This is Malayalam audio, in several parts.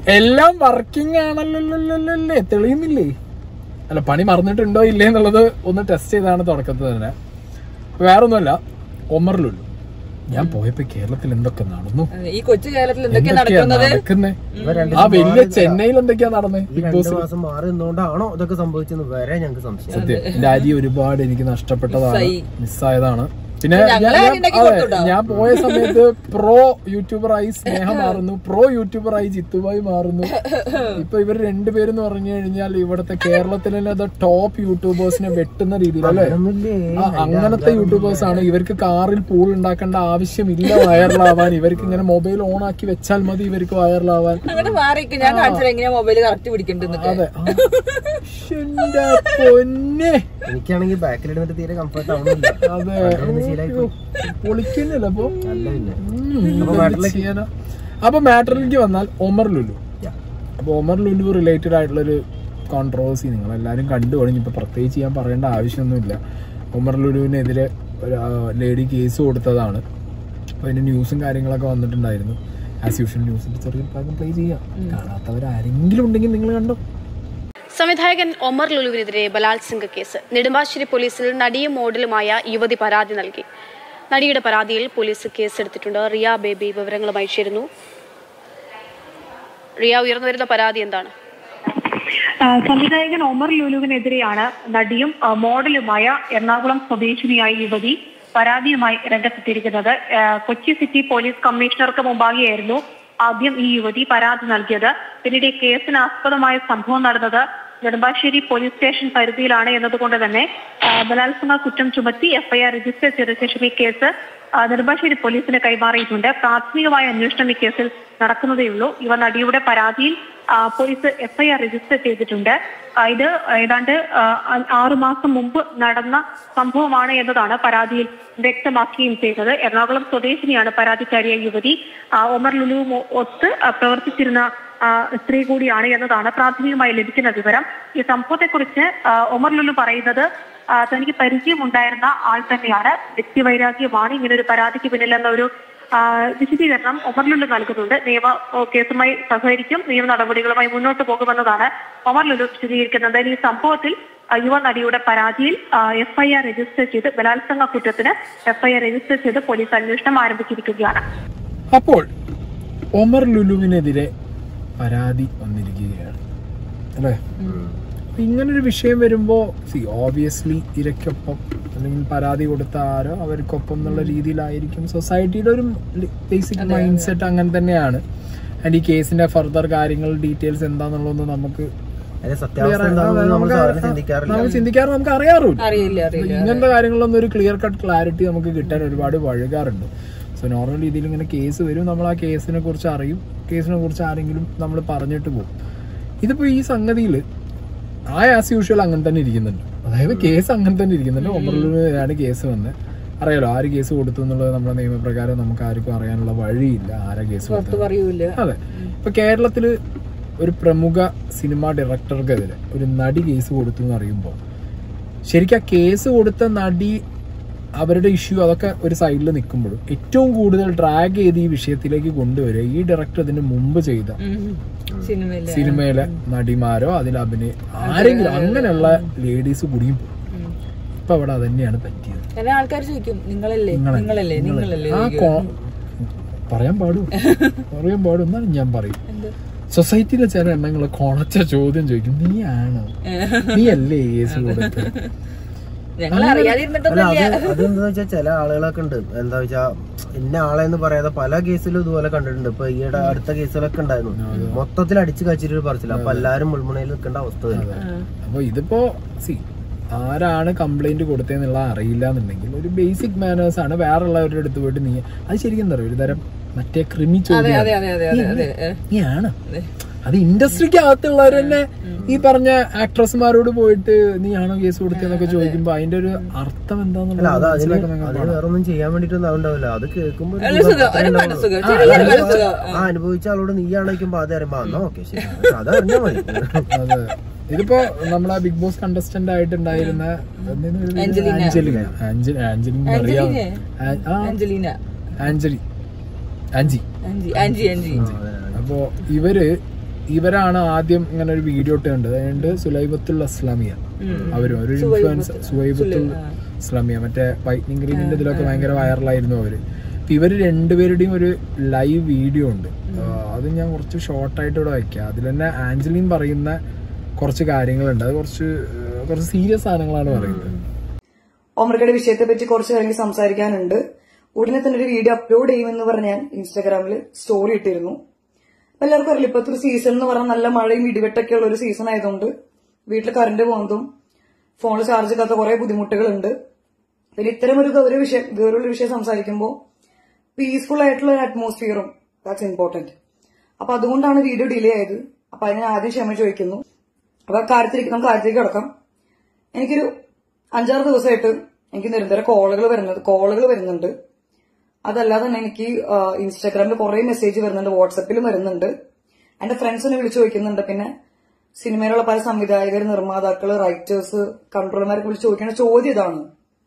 എല്ലാം വർക്കിംഗ് ആണല്ലോ, തെളിയുന്നില്ലേ? അല്ല, പണി മറന്നിട്ടുണ്ടോ ഇല്ലേ എന്നുള്ളത് ഒന്ന് ടെസ്റ്റ് ചെയ്താണ് തുടക്കത്തിൽ തന്നെ. വേറൊന്നുമല്ല, ഒമർ ലുലു ഞാൻ പോയപ്പോ കേരളത്തിൽ എന്തൊക്കെ നടന്നു, ഈ കൊച്ചു കേരളത്തിൽ എന്തൊക്കെയാ നടക്കുന്നേ, ആ വലിയ ചെന്നൈയിൽ എന്തൊക്കെയാ നടന്നേ, ബിഗ് ബോസ് മാറി നിന്നുകൊണ്ടാണോ ഇതൊക്കെ സംഭവിച്ചെന്ന് വരെ ഞങ്ങൾക്ക് സംശയം. സത്യം എന്റെ അരി ഒരുപാട് എനിക്ക് നഷ്ടപ്പെട്ടതാണ്, മിസ്സായതാണ്. പിന്നെ ഞാൻ പോയ സമയത്ത് പ്രോ യൂട്യൂബറായി സ്നേഹ മാറുന്നു, പ്രോ യൂട്യൂബറായി ജിത്തുബായി മാറുന്നു. ഇപ്പൊ ഇവർ രണ്ടുപേരെന്ന് പറഞ്ഞു കഴിഞ്ഞാൽ ഇവിടത്തെ കേരളത്തിലെ ടോപ്പ് യൂട്യൂബേഴ്സിനെ വെട്ടുന്ന രീതിയിലല്ലേ, അങ്ങനത്തെ യൂട്യൂബേഴ്സ് ആണ്. ഇവർക്ക് കാറിൽ പൂൾ ഉണ്ടാക്കേണ്ട ആവശ്യമില്ല വൈറലാവാൻ, ഇവർക്ക് ഇങ്ങനെ മൊബൈൽ ഓൺ ആക്കി വെച്ചാൽ മതി ഇവർക്ക് വൈറലാവാൻ. അതെ, പൊന്നെ എനിക്കാണെങ്കിൽ ബാക്കിലിടുന്നിട്ട് തീരെ കംഫർട്ട് ആവുന്നില്ല. അതെ, പൊളിക്കുന്നില്ല. അപ്പൊ മാറ്ററിലേക്ക് വന്നാൽ ഒമർ ലുലു. അപ്പൊ ഒമർ ലുലു റിലേറ്റഡ് ആയിട്ടുള്ളൊരു കോൺട്രോവേഴ്സി നിങ്ങൾ എല്ലാവരും കണ്ടു തുടങ്ങി. ഇപ്പൊ പ്രത്യേകിച്ച് ഞാൻ പറയേണ്ട ആവശ്യമൊന്നുമില്ല. ഒമർ ലുലുവിനെതിരെ ഒരു ലേഡി കേസ് കൊടുത്തതാണ്. അപ്പൊ അതിന്റെ ന്യൂസും കാര്യങ്ങളൊക്കെ വന്നിട്ടുണ്ടായിരുന്നു. ആസ് യൂഷ്വൽ ന്യൂസിന്റെ ചെറിയ ഭാഗം പ്ലേ ചെയ്യാം. കാണാത്തവരാരെങ്കിലും ഉണ്ടെങ്കിൽ നിങ്ങൾ കണ്ടോ. സംവിധായകൻ ഒമർ ലുലുവിനെതിരെ ബലാത്സംഗ കേസ്. നെടുമ്പാശ്ശേരി പോലീസിൽ നടിയും മോഡലുമായ യുവതി പരാതി നൽകി. നടിയുടെ പരാതിയിൽ പോലീസ് കേസെടുത്തിട്ടുണ്ട്. റിയ ബേബി വിവരങ്ങളുമായി ചേരുന്നു. റിയ, ഉയർന്നു വരുന്ന പരാതി എന്താണ്? സംവിധായകൻ ഒമർ ലുലുവിനെതിരെയാണ് നടിയും മോഡലുമായ എറണാകുളം സ്വദേശിനിയായ യുവതി പരാതിയുമായി രംഗത്തെത്തിയിരിക്കുന്നത്. കൊച്ചി സിറ്റി പോലീസ് കമ്മീഷണർക്ക് മുമ്പാകെയായിരുന്നു ആദ്യം ഈ യുവതി പരാതി നൽകിയത്. പിന്നീട് ഈ കേസിന് ആസ്പദമായ സംഭവം നടന്നത് നെടുമ്പാശ്ശേരി പോലീസ് സ്റ്റേഷൻ പരിധിയിലാണ് എന്നതുകൊണ്ട് തന്നെ ബലാത്സംഗ കുറ്റം ചുമത്തി എഫ്ഐആർ രജിസ്റ്റർ ചെയ്ത ശേഷം ഈ കേസ് നെടുമ്പാശ്ശേരി പോലീസിന് കൈമാറിയിട്ടുണ്ട്. പ്രാഥമികമായ അന്വേഷണം ഈ കേസിൽ നടക്കുന്നതേയുള്ളൂ. ഇവ നടിയുടെ പരാതിയിൽ പോലീസ് എഫ്ഐആർ രജിസ്റ്റർ ചെയ്തിട്ടുണ്ട്. ഇത് ഏതാണ്ട് 6 മാസം മുമ്പ് നടന്ന സംഭവമാണ് എന്നതാണ് പരാതിയിൽ വ്യക്തമാക്കുകയും ചെയ്തത്. എറണാകുളം സ്വദേശിനിയാണ് പരാതിക്കാരിയായ യുവതി. ഒമർ ലുലു ഒത്ത് പ്രവർത്തിച്ചിരുന്ന സ്ത്രീ കൂടിയാണ് എന്നതാണ് പ്രാഥമികമായി ലഭിക്കുന്ന വിവരം. ഈ സംഭവത്തെക്കുറിച്ച് ഒമർ ലുലു പറയുന്നത് തനിക്ക് പരിചയമുണ്ടായിരുന്ന ആൾ തന്നെയാണ്, വ്യക്തിവൈരാഗ്യമാണ് ഇങ്ങനൊരു പരാതിക്ക് പിന്നിലെന്ന ഒരു വിശദീകരണം ഒമർ ലുലു നൽകുന്നുണ്ട്. നിയമ കേസുമായി സഹകരിക്കും, നിയമ നടപടികളുമായി മുന്നോട്ട് പോകുമെന്നതാണ് ഒമർ ലുലു വിശദീകരിക്കുന്നത്. ഈ സംഭവത്തിൽ യുവ നടിയുടെ പരാതിയിൽ എഫ്ഐആർ രജിസ്റ്റർ ചെയ്ത് ബലാത്സംഗ കുറ്റത്തിന് എഫ്ഐആർ രജിസ്റ്റർ ചെയ്ത് പോലീസ് അന്വേഷണം ആരംഭിച്ചിരിക്കുകയാണ്. അപ്പോൾ ഒമർ ലുലുവിനെതിരെ പരാതി വന്നിരിക്കുകയാണ് അല്ലേ? ഇങ്ങനൊരു വിഷയം വരുമ്പോ ഓബിയസ്ലി ഇരയ്ക്കൊപ്പം അല്ലെങ്കിൽ പരാതി കൊടുത്ത ആരോ അവർക്കൊപ്പം എന്നുള്ള രീതിയിലായിരിക്കും സൊസൈറ്റിയുടെ ഒരു ബേസിക് മൈൻഡ് സെറ്റ്. അങ്ങനെ തന്നെയാണ്. ആൻഡ് ഈ കേസിന്റെ ഫർദർ കാര്യങ്ങൾ ഡീറ്റെയിൽസ് എന്താന്നുള്ളതൊന്നും നമുക്ക് ചിന്തിക്കാറ് നമുക്ക് അറിയാറില്ല. ഇങ്ങനത്തെ കാര്യങ്ങളിലൊന്നും ഒരു ക്ലിയർ കട്ട് ക്ലാരിറ്റി നമുക്ക് കിട്ടാൻ ഒരുപാട് വഴുകാറുണ്ട്. സോ നോർമൽ രീതിയിൽ ഇങ്ങനെ കേസ് വരും, നമ്മൾ ആ കേസിനെ കുറിച്ച് അറിയും, കേസിനെ കുറിച്ച് ആരെങ്കിലും നമ്മൾ പറഞ്ഞിട്ട് പോകും. ഇതിപ്പോ ഈ സംഗതിയിൽ ആസ് യൂഷ്വൽ അങ്ങനെ തന്നെ ഇരിക്കുന്നുണ്ട്. അതായത് കേസ് അങ്ങനെ തന്നെ ഇരിക്കുന്നുണ്ട്. ഒമറിലാണ് കേസ് വന്ന് അറിയാലോ ആര് കേസ് കൊടുത്തു എന്നുള്ളത് നമ്മുടെ നിയമപ്രകാരം നമുക്ക് ആർക്കും അറിയാനുള്ള വഴിയില്ല, ആരാ കേസ് കൊടുത്തു. അതെ, ഇപ്പൊ കേരളത്തില് ഒരു പ്രമുഖ സിനിമാ ഡയറക്ടർക്കെതിരെ ഒരു നടി കേസ് കൊടുത്തു എന്ന് അറിയുമ്പോൾ ശരിക്കും ആ കേസ് കൊടുത്ത നടി അവരുടെ ഇഷ്യൂ അതൊക്കെ ഒരു സൈഡിൽ നിൽക്കുമ്പോഴും ഏറ്റവും കൂടുതൽ ഡ്രാഗ് ചെയ്ത് ഈ വിഷയത്തിലേക്ക് കൊണ്ടുവരിക ഈ ഡയറക്ടർ ഇതിന് മുമ്പ് ചെയ്ത സിനിമയിലെ നടിമാരോ അതിൽ ആരെങ്കിലും അങ്ങനെയുള്ള ലേഡീസ് കൂടിയും പോകും. ഇപ്പൊ അവിടെ അതന്നെയാണ് പറ്റിയത്. പറയാൻ പാടും എന്നാലും ഞാൻ പറയും. സൊസൈറ്റിയിലെ ചില എണ്ണങ്ങളെ കൊണച്ച ചോദ്യം ചോദിക്കും, നീയാണോ, നീ അല്ലേ കേസ് കൊടുത്തത്? അതെന്താ വെച്ചാൽ ചില ആളുകളൊക്കെ ഉണ്ട്, എന്താ വെച്ചാ ഇന്ന ആളെന്ന് പറയാതെ പല കേസിലും ഇതുപോലെ കണ്ടിട്ടുണ്ട്. ഇപ്പൊ ഈയിടെ അടുത്ത കേസുകളൊക്കെ ഉണ്ടായിരുന്നു, മൊത്തത്തിൽ അടിച്ചു കഴിച്ചിട്ട് പറച്ചില്ല. അപ്പൊ എല്ലാരും മുൾമുനയിൽ നിൽക്കേണ്ട അവസ്ഥ തന്നെ. അപ്പൊ ഇതിപ്പോ ആരാണ് കംപ്ലൈന്റ് കൊടുത്തതെന്നുള്ള അറിയില്ല എന്നുണ്ടെങ്കിൽ ഒരു ബേസിക് മാനേഴ്സ് ആണ് വേറെയുള്ളവരുടെ അടുത്ത് പോയിട്ട് നീ അത് ശരിക്കും എന്താ പറയുക, ഒരു തരം മറ്റേ ക്രിമി ചോദ്യം. നീയാണ് അത് ഇൻഡസ്ട്രിക്ക് അകത്തുള്ളവർ തന്നെ ഈ പറഞ്ഞ ആക്ട്രസ്മാരോട് പോയിട്ട് നീയാണോ കേസ് കൊടുത്തതെന്നൊക്കെ ചോദിക്കുമ്പോ അതിന്റെ ഒരു അർത്ഥം എന്താന്നുള്ളത് വേറൊന്നും ചെയ്യാൻ വേണ്ടിട്ടൊന്നും ഉണ്ടാവില്ല. അത് കേൾക്കുമ്പോ അനുഭവിച്ച ആളോട് നീയാണോ അത് അറിയുമ്പോ ഓക്കെ ശരി അതറിഞ്ഞാ മതി. അതെ, ഇതിപ്പോ നമ്മളെ ബിഗ് ബോസ് കണ്ടസ്റ്റന്റ് ആയിട്ടുണ്ടായിരുന്ന ആഞ്ചി. അപ്പോ ഇവര് ഇവരാണ് ആദ്യം ഇങ്ങനെ ഒരു വീഡിയോ ഇട്ടുണ്ട്. അതുകൊണ്ട് സുലൈബത്തുൽ ഇസ്ലാമിയ അവരും ഒരു ഇൻഫ്ലുവൻസർ സുവൈബത്തുൽ ഇസ്ലാമിയ മറ്റേ വൈറ്റ്നിങ് ക്രീമിന്റെ ഇതിലൊക്കെ ഭയങ്കര വൈറലായിരുന്നു അവര്. ഇവര് രണ്ടുപേരുടെയും ഒരു ലൈവ് വീഡിയോ ഉണ്ട്. അത് ഞാൻ കുറച്ച് ഷോർട്ടായിട്ട് ഇവിടെ വയ്ക്കാം. അതിൽ തന്നെ ആഞ്ചലിൻ പറയുന്ന കുറച്ച് കാര്യങ്ങളുണ്ട്. അത് കുറച്ച് സീരിയസ് സാധനങ്ങളാണ് പറയുന്നത്. ഒമർക്കയുടെ വിഷയത്തെ പറ്റി കുറച്ച് കാര്യങ്ങൾ സംസാരിക്കാനുണ്ട്. ഉടനെ തന്നെ ഒരു വീഡിയോ അപ്ലോഡ് ചെയ്യുമെന്ന് പറഞ്ഞ് ഞാൻ ഇൻസ്റ്റാഗ്രാമിൽ സ്റ്റോറി ഇട്ടിരുന്നു. എല്ലാവർക്കും അറിയില്ല, ഇപ്പോഴത്തെ ഒരു സീസൺ എന്ന് പറഞ്ഞാൽ നല്ല മഴയും ഇടിവെട്ടൊക്കെ ഉള്ള ഒരു സീസൺ ആയതുകൊണ്ട് വീട്ടിൽ കറണ്ട് പോകുന്നതും ഫോണിൽ ചാർജ് ഇല്ലാത്ത കുറെ ബുദ്ധിമുട്ടുകളുണ്ട്. പിന്നെ ഇത്തരം ഒരു ഗൗരവമുള്ള വിഷയം സംസാരിക്കുമ്പോൾ പീസ്ഫുൾ ആയിട്ടുള്ള ഒരു അറ്റ്മോസ്ഫിയറും ദാറ്റ്സ് ഇമ്പോർട്ടന്റ്. അപ്പൊ അതുകൊണ്ടാണ് വീഡിയോ ഡിലേ ആയത്. അപ്പൊ അതിന് ആദ്യം ക്ഷമ ചോദിക്കുന്നു. അപ്പൊ നമുക്ക് കാര്യത്തിലേക്ക് കിടക്കാം. എനിക്കൊരു 5-6 ദിവസമായിട്ട് എനിക്ക് നിരന്തരം കോളുകൾ വരുന്നുണ്ട്. അതല്ലാതെ തന്നെ എനിക്ക് ഇൻസ്റ്റാഗ്രാമിൽ കുറെ മെസ്സേജ് വരുന്നുണ്ട്, വാട്സപ്പിലും വരുന്നുണ്ട്. എന്റെ ഫ്രണ്ട്സിനെ വിളിച്ചു ചോദിക്കുന്നുണ്ട്. പിന്നെ സിനിമയിലുള്ള പല സംവിധായകർ, നിർമ്മാതാക്കള്, റൈറ്റേഴ്സ്, കൺട്രോളർമാരൊക്കെ വിളിച്ചു ചോദിക്കുന്ന ചോദ്യം ഇതാണ്: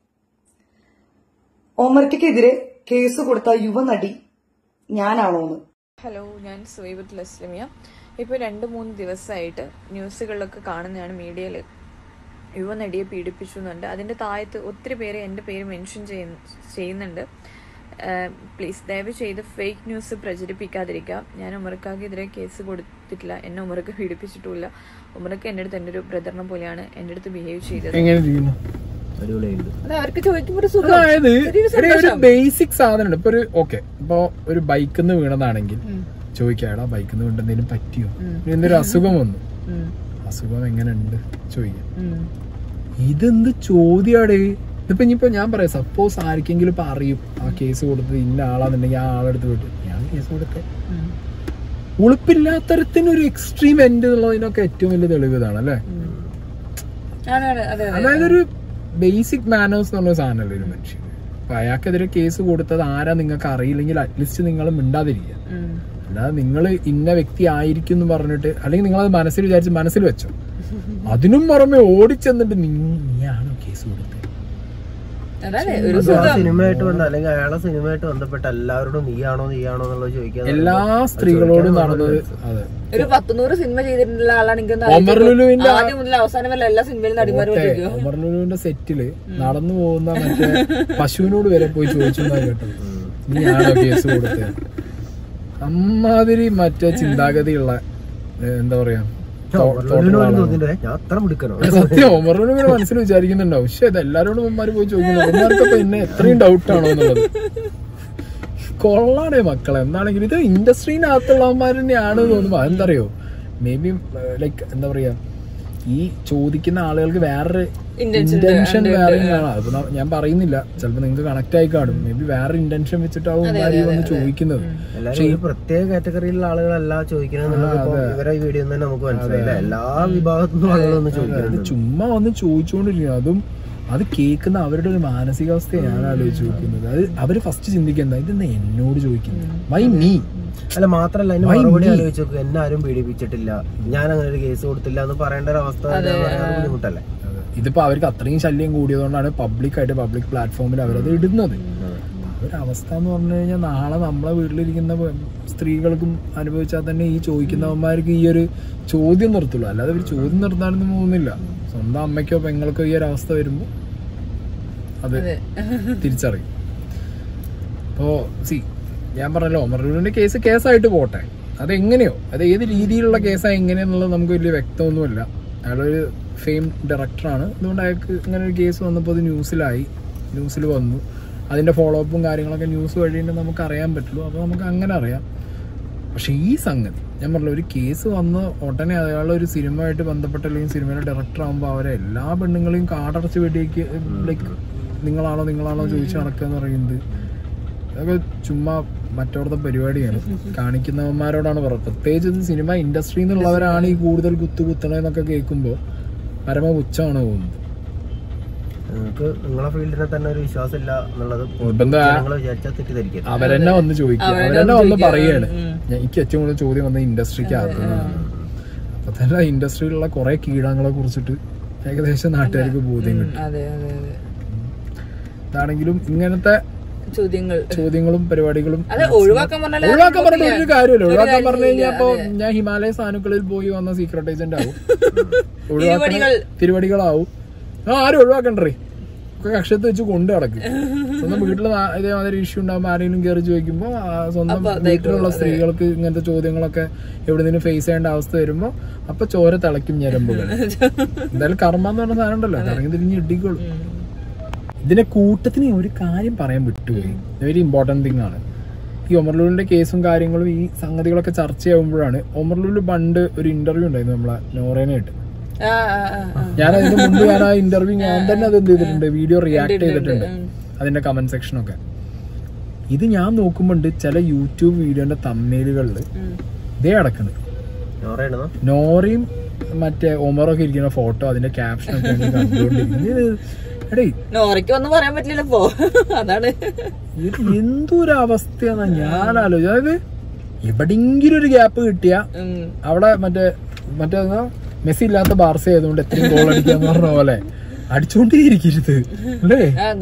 ഒമർക്കെതിരെ കേസ് കൊടുത്ത യുവനടി ഞാനാണോന്ന്. ഹലോ, ഞാൻ സുവൈബത്തുൽ ഇസ്ലാമിയ. ഇപ്പോൾ 2-3 ദിവസമായിട്ട് ന്യൂസുകളിലൊക്കെ കാണുന്നതാണ്, മീഡിയയിൽ യുവനടിയെ പീഡിപ്പിച്ചു എന്നുണ്ട്. അതിൻ്റെ താഴത്ത് ഒത്തിരി പേര് എൻ്റെ പേര് മെൻഷൻ ചെയ്യുന്നുണ്ട്. പ്ലീസ് ദയവ് ചെയ്ത് ഫേക്ക് ന്യൂസ് പ്രചരിപ്പിക്കാതിരിക്കുക. ഞാൻ ഉമർക്കാക്കെതിരെ കേസ് കൊടുത്തിട്ടില്ല, എന്നെ ഉമർക്ക് പീഡിപ്പിച്ചിട്ടുമില്ല. ഉമർക്ക് എൻ്റെ അടുത്ത് എൻ്റെ ഒരു ബ്രദറിനെ പോലെയാണ് എൻ്റെ അടുത്ത് ബിഹേവ് ചെയ്തത്. അവർക്ക് ചോദിക്കുമ്പോൾ അതായത് ഒരു ബേസിക് സാധനം ഇപ്പൊ ഒരു ബൈക്കിൽ നിന്ന് വീണതാണെങ്കിൽ ചോദിക്കാടാ ബൈക്കിൽ നിന്ന് വീണ്ട എന്തെങ്കിലും പറ്റിയോ, എന്തൊരു അസുഖം വന്നു, അസുഖം എങ്ങനെ ഉണ്ട് ചോദിക്കാം. ഇതെന്ത് ചോദ്യാടേ? ഇതിപ്പോ ഇനിയിപ്പോ ഞാൻ പറയാം, സപ്പോസ് ആർക്കെങ്കിലും ഇപ്പൊ അറിയും ആ കേസ് കൊടുത്തത് ഇന്ന ആളാന്നുണ്ടെങ്കിൽ ആ ആളെടുത്ത് പോയിട്ട് ഞാൻ കേസ് കൊടുത്തേ, ഉളുപ്പില്ലാത്തരത്തിനൊരു എക്സ്ട്രീം എൻഡ് എന്നുള്ളതിനൊക്കെ ഏറ്റവും വലിയ തെളിവ് ഇതാണ് അല്ലേ. അതായത് ഒരു ബേസിക് മാനേഴ്സ് എന്നുള്ള സാധനമല്ലേ ഒരു മനുഷ്യൻ. അപ്പൊ അയാൾക്കെതിരെ കേസ് കൊടുത്തത് ആരാ നിങ്ങൾക്ക് അറിയില്ലെങ്കിൽ അറ്റ്ലീസ്റ്റ് നിങ്ങൾ മിണ്ടാതിരിക്കുക. അല്ലാതെ നിങ്ങൾ ഇന്ന വ്യക്തി ആയിരിക്കും എന്ന് പറഞ്ഞിട്ട്, അല്ലെങ്കിൽ നിങ്ങളത് മനസ്സിൽ വിചാരിച്ച് മനസ്സിൽ വെച്ചോ, അതിനും പുറമെ ഓടിച്ചെന്നിട്ട് നീയാണോ കേസ് കൊടുത്തത്? സിനിമയായിട്ട് വന്ന അല്ലെങ്കിൽ അയാളെ സിനിമയായിട്ട് ബന്ധപ്പെട്ട എല്ലാവരോടും നീയാണോ എന്നുള്ളത് ചോദിക്കാൻ എല്ലാ സ്ത്രീകളോടും നടന്നത്. അതെ, ഒരു 100 സിനിമ ചെയ്തിട്ടുള്ള ആളാണെങ്കിൽ ആദ്യം മുതൽ അവസാനം വരെ എല്ലാ സിനിമയിലും നടിമാരും ഒമർലുലുവിന്റെ സെറ്റില് നടന്നു പോകുന്ന മറ്റേ പശുവിനോട് വരെ പോയി ചോദിച്ചു കേട്ടോ, നീയാണോ കേസ് കൊടുത്തത്? അമ്മാതിരി മറ്റേ ചിന്താഗതിയുള്ള എന്താ പറയാ സത്യം ഒമറിനെ മനസ്സിൽ വിചാരിക്കുന്നുണ്ടാവും. പക്ഷെ ഇത് എല്ലാരോടും ഉമ്മാര് പോയി ചോദിക്കുന്നു, ഉമ്മാർക്കപ്പൊ എന്നെ എത്രയും ഡൗട്ടാണോ എന്നുള്ളത്. കൊള്ളാണേ മക്കളെ. എന്താണെങ്കിലും ഇത് ഇൻഡസ്ട്രീനകത്തുള്ളവന്മാർ തന്നെയാണ് തോന്നുമ്പോ അതെന്തറിയോ, മേ ബി ലൈക്ക് എന്താ പറയാ, ഈ ചോദിക്കുന്ന ആളുകൾക്ക് വേറൊരു ഇന്റൻഷൻ വേറെ കാണാം. ഞാൻ പറയുന്നില്ല, ചിലപ്പോ നിങ്ങൾക്ക് കണക്ട് ആയി കാണും. മേ ബി വേറെ ഇന്റൻഷൻ വെച്ചിട്ടാവും വന്ന് ചോദിക്കുന്നത്. പ്രത്യേക കാറ്റഗറിയിലുള്ള ആളുകളല്ല ചോദിക്കുന്നത്. ഇവരെ വീഡിയോ തന്നെ നമുക്ക് മനസ്സിലായില്ല, എല്ലാ വിഭാഗത്തിനും ആളുകളൊന്നും ചോദിക്കുന്നത് ചുമ്മാ വന്ന് ചോദിച്ചുകൊണ്ടിരിക്കുന്നു. അതും അത് കേൾക്കുന്ന അവരുടെ ഒരു മാനസികാവസ്ഥയെ ഞാൻ ആലോചിച്ച് നോക്കുന്നത്. അത് അവര് ഫസ്റ്റ് ചിന്തിക്കുന്നത് ഇതെന്താ എന്നോട് ചോദിക്കുന്നത്, വൈ മീ? അല്ല, മാത്രല്ല അതിന് മറുപടി ആലോചിച്ച് നോക്കുക, എന്നെ ആരും പീഡിപ്പിച്ചിട്ടില്ല, ഞാൻ അങ്ങനെ ഒരു കേസ് കൊടുത്തില്ല എന്ന് പറയേണ്ട ഒരു അവസ്ഥ ബുദ്ധിമുട്ടല്ലേ. ഇതിപ്പോ അവർക്ക് അത്രയും ശല്യം കൂടിയതുകൊണ്ടാണ് പബ്ലിക് പ്ലാറ്റ്ഫോമിൽ അവരത് ഇടുന്നത്. ഒരവസ്ഥ എന്ന് പറഞ്ഞു കഴിഞ്ഞാൽ നാളെ നമ്മളെ വീട്ടിലിരിക്കുന്ന സ്ത്രീകൾക്കും അനുഭവിച്ചാൽ തന്നെ ഈ ചോദിക്കുന്നവന്മാർക്ക് ഈ ഒരു ചോദ്യം നിർത്തുള്ളൂ. അല്ലാതെ ഒരു ചോദ്യം നിർത്താനൊന്നും പോകുന്നില്ല. സ്വന്തം അമ്മയ്ക്കോ പെങ്ങൾക്കോ ഈ ഒരു അവസ്ഥ വരുമ്പോ അത് തിരിച്ചറിയും. അപ്പോ ഞാൻ പറഞ്ഞല്ലോ, ഒമറുവിന്റെ കേസായിട്ട് പോട്ടെ, അതെങ്ങനെയോ അത് ഏത് രീതിയിലുള്ള കേസാണ് എങ്ങനെയാന്നുള്ളത് നമുക്ക് വലിയ വ്യക്തമൊന്നുമില്ല. അയാളൊരു ഫെയിം ഡയറക്ടറാണ്, അതുകൊണ്ട് അയാൾക്ക് ഇങ്ങനെ ഒരു കേസ് വന്നപ്പോൾ അത് ന്യൂസിൽ വന്നു. അതിന്റെ ഫോളോ അപ്പും കാര്യങ്ങളൊക്കെ ന്യൂസ് വഴി നമുക്ക് അറിയാൻ പറ്റുള്ളൂ. അപ്പോൾ നമുക്ക് അങ്ങനെ അറിയാം. പക്ഷെ ഈ സംഗതി ഞാൻ പറഞ്ഞല്ലോ, ഒരു കേസ് വന്ന് ഉടനെ അയാളൊരു സിനിമയായിട്ട് ബന്ധപ്പെട്ട അല്ലെങ്കിൽ സിനിമയുടെ ഡയറക്ടർ ആകുമ്പോൾ അവരെ എല്ലാ പെണ്ണുങ്ങളെയും കാടടച്ച് വേണ്ടിയേക്ക് ലൈക്ക് നിങ്ങളാണോ ചോദിച്ചു നടക്കുക എന്ന് പറയുന്നത് അതൊക്കെ ചുമ്മാ മറ്റോടത്തെ പരിപാടിയാണ്. കാണിക്കുന്നവന്മാരോടാണ് പറയുന്നത്. പ്രത്യേകിച്ച് സിനിമ ഇൻഡസ്ട്രി എന്നുള്ളവരാണ് ഈ കൂടുതൽ കുത്തണേന്നൊക്കെ കേൾക്കുമ്പോൾ പരമ പുച്ഛമാണ് പോകുന്നത്. നിങ്ങൾക്ക് നിങ്ങളെ ഫീൽഡിനെ തന്നെ ഒരു വിശ്വാസം ഇല്ല എന്നുള്ളത് അവരെന്നെ വന്ന് ചോദിക്കുക, അവരെന്നെ വന്ന് പറയാണ്. എനിക്ക് ഏറ്റവും കൂടുതൽ ചോദ്യം വന്ന ഇൻഡസ്ട്രിക്ക് അകത്തുനിന്നാണ്. അപ്പൊ തന്നെ ഇൻഡസ്ട്രിയിലുള്ള കുറെ കീടങ്ങളെ കുറിച്ചിട്ട് ഏകദേശം നാട്ടുകാർക്ക് ബോധ്യം കിട്ടും. ഇതാണെങ്കിലും ഇങ്ങനത്തെ ചോദ്യങ്ങളും പരിപാടികളും ഒഴിവാക്കാൻ പറഞ്ഞിട്ട് ഒരു കാര്യമില്ല. ഒഴിവാക്കാൻ പറഞ്ഞു കഴിഞ്ഞാൽ ഇപ്പൊ ഞാൻ ഹിമാലയ സാനുക്കളിൽ പോയി വന്ന സീക്രട്ട് ഏജന്റ് ആവും, തിരുവടികളാവും. ആരും ഒഴിവാക്കണ്ടേ, ഒക്കെ കക്ഷത്ത് വെച്ച് കൊണ്ടു നടക്കും. സ്വന്തം വീട്ടിൽ ഇതേമാതിരി ഇഷ്യൂ ഉണ്ടാകുമ്പോ ആരെങ്കിലും കയറി ചോദിക്കുമ്പോ സ്വന്തം വീട്ടിലുള്ള സ്ത്രീകൾക്ക് ഇങ്ങനത്തെ ചോദ്യങ്ങളൊക്കെ എവിടെങ്കിലും ഫേസ് ചെയ്യേണ്ട അവസ്ഥ വരുമ്പോ അപ്പൊ ചോര തിളയ്ക്കും ഞരമ്പുകൾ. എന്തായാലും കർമ്മ എന്ന് പറഞ്ഞ സാധനം ഉണ്ടല്ലോ, കറങ്ങി തിരിഞ്ഞ് ഇടിക്കോളും. ഇതിന്റെ കൂട്ടത്തിന് ഒരു കാര്യം പറയാൻ വിട്ടുപോയി, വെരി ഇമ്പോർട്ടന്റ് തിങ് ആണ്. ഈ ഒമർ ലുലുവിന്റെ കേസും കാര്യങ്ങളും ഈ സംഗതികളൊക്കെ ചർച്ചയാവുമ്പോഴാണ് ഒമർ ലുലു പണ്ട് ഒരു ഇന്റർവ്യൂ ഉണ്ടായിരുന്നു നമ്മളെ നോറേനായിട്ട്. ഞാൻ അതിന് മുമ്പ് ഞാൻ ആ ഇന്റർവ്യൂ ഞാൻ തന്നെ അത് എന്ത് ചെയ്തിട്ടുണ്ട്, വീഡിയോ റിയാക്ട് ചെയ്തിട്ടുണ്ട് അതിന്റെ കമന്റ് സെക്ഷനൊക്കെ. ഇത് ഞാൻ നോക്കുമ്പോണ്ട് ചില യൂട്യൂബ് വീഡിയോന്റെ തമ്മേലുകളിൽ ഇതേ അടക്കണ് നോറയും മറ്റേ ഒമറൊക്കെ ഇരിക്കുന്ന ഫോട്ടോ, അതിന്റെ ക്യാപ്ഷനൊക്കെ കണ്ടുകൊണ്ടിരിക്കുന്നത്. ഒന്നും പറയാൻ പറ്റില്ലല്ലോ. അതാണ് എന്തൊരു അവസ്ഥയാണ് ഞാൻ ആലോചിച്ചത്. അതായത് എവിടെങ്കിലും ഒരു ഗ്യാപ്പ് കിട്ടിയ അവിടെ മറ്റേ മെസ്സി ഇല്ലാത്ത ബാർസ ആയതുകൊണ്ട് എത്രയും ഗോൾ അടിക്കാന്ന് പറഞ്ഞ പോലെ അടിച്ചോണ്ടേയിരിക്കരുത് അല്ലേ.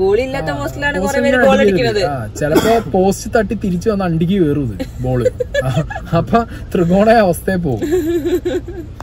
ചിലപ്പോ പോസ്റ്റ് തട്ടി തിരിച്ചു വന്ന് അണ്ടിക്ക് കയറും ബോള്, അപ്പൊ ത്രികോണ അവസ്ഥയെ പോകും.